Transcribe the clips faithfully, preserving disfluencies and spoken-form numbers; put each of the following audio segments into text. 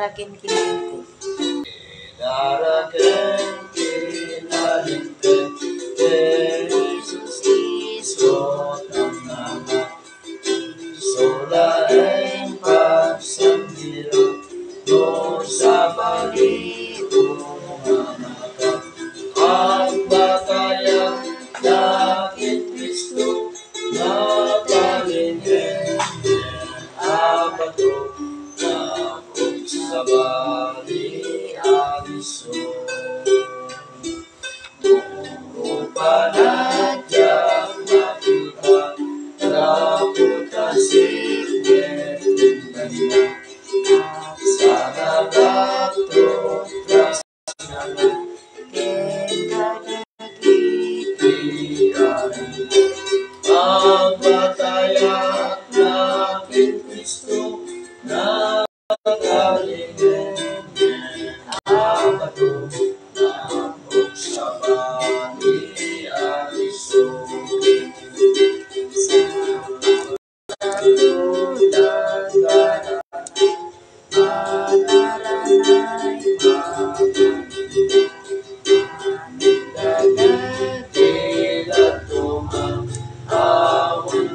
daraken kinalinte. Daraken kinalinte, Jesus isot ang nama, solaeng pagsandira, no sa baliwang mata, ang bataya dakit Kristo, na palingin abato, na kung sa bali aliso. Panadyak makita, reputasi bertindanya, saragap trasnana, kendadagitian, ang batayak nakin Kristo, na kalingin abato, na sa bali aliso. Sa pagkatulang gara, manaranay managdagatilat tumang awan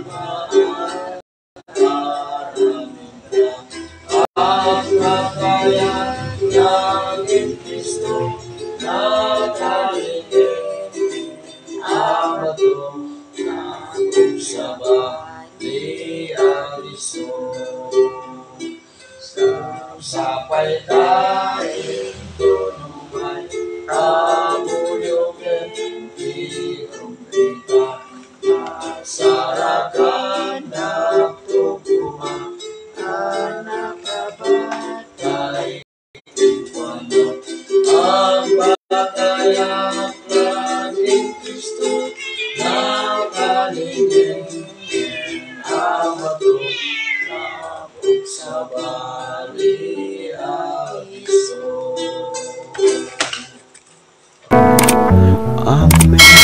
maaramindra, ang kakayan ng Kristo, na kalingin abato, na kung sa bali aliso. Sapay taing tunumay, kabuyogin di umrita, masarakan na tuguma, anak kabatay iwanot, ang batayak ng Kristo, na kalingin abato, na kung sa bali aliso. Amen.